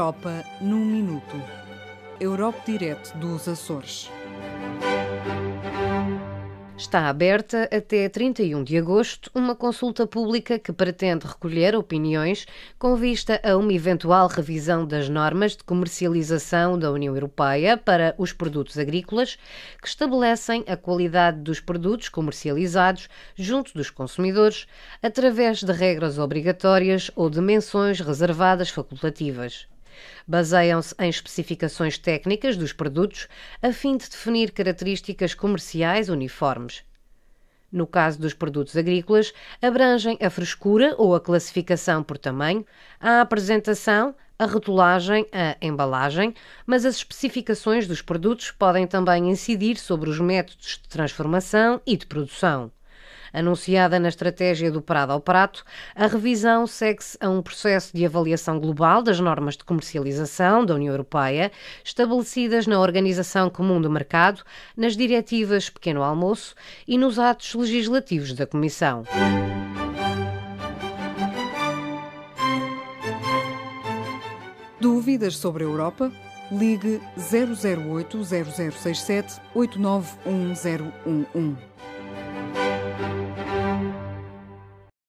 Europa num minuto. Europe Direct dos Açores. Está aberta até 31 de agosto uma consulta pública que pretende recolher opiniões com vista a uma eventual revisão das normas de comercialização da União Europeia para os produtos agrícolas, que estabelecem a qualidade dos produtos comercializados junto dos consumidores, através de regras obrigatórias ou de menções reservadas facultativas. Baseiam-se em especificações técnicas dos produtos a fim de definir características comerciais uniformes. No caso dos produtos agrícolas, abrangem a frescura ou a classificação por tamanho, a apresentação, a rotulagem, a embalagem, mas as especificações dos produtos podem também incidir sobre os métodos de transformação e de produção. Anunciada na estratégia do Parado ao Prato, a revisão segue-se a um processo de avaliação global das normas de comercialização da União Europeia, estabelecidas na Organização Comum do Mercado, nas diretivas Pequeno Almoço e nos atos legislativos da Comissão. Dúvidas sobre a Europa? Ligue 008 0067 891 011.